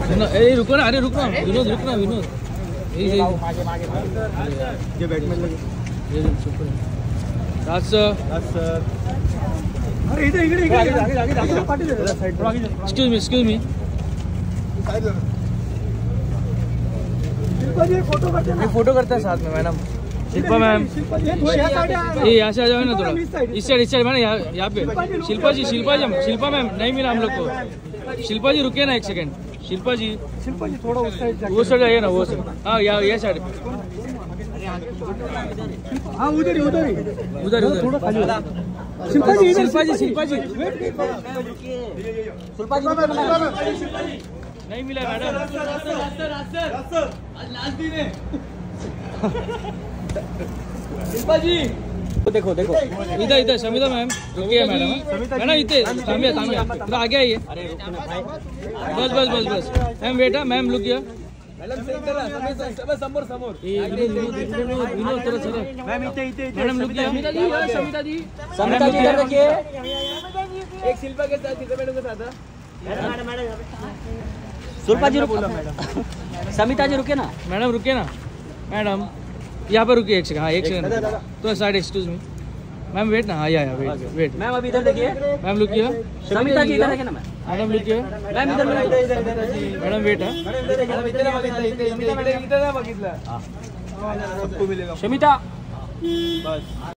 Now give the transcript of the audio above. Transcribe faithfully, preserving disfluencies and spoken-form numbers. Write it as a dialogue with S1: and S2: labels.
S1: अरे रुको ना, अरे रुको ना विनोद, रुक ना विनोद, ये बैटमैन लगे राज सर, राज सर, अरे इधर इधर इधर आगे आगे आगे पार्टी दे दे साइड पर, excuse me excuse me, Shilpa ji photo करते हैं, फोटो करते हैं साथ में मैडम। शिल्पा मैम ये यहाँ से आ जाओ ना थोड़ा, इस साइड इस साइड मैडम, यहाँ यहाँ पे शिल्पा जी, शिल्पा जी, शिल्पा मैम नहीं मिला हम लोग को। शिल्पा जी रुकिए ना एक सेकंड, शिल्पा जी, शिल्पा जी थोड़ा उस साइड, वो साइड आइए ना, वो साइड, हाँ यहाँ ये साइड, हाँ उधर ही उधर ही उधर उधर थोड़ा खाली, शिल्पा जी शिल्पा जी शिल्पा जी शिल्पा जी नहीं मिला मैडम, लास्ट दिन है शिल्पा जी, देखो देखो इधर इधर समिता मैम रुकिए मैडम, मैडम इधर तामिया तामिया थोड़ा आगे आइए, बस बस बस बस मैम बेटा मैम लुक किया समोर समोर विनोद थोड़ा चलो मैम इथे इथे मैडम लुक किया समिता जी, समिता जी इधर देखिए, एक शिल्पा के साथ शिल्पा मैडम के साथ, मैडम मैडम शिल्पा जी रुको, समिता जी रुके ना मैडम, रुके ना मैडम, यहाँ पर रुकिए एक सेकंड, हाँ एक सेकंड तो side, excuse me ma'am wait ना, हाँ या वेट वेट मैम अभी इधर देखिए, मैम लुक किया समिता जी इधर देखिए ना मैडम, लुक किया मैम इधर मैडम वेट है, समिता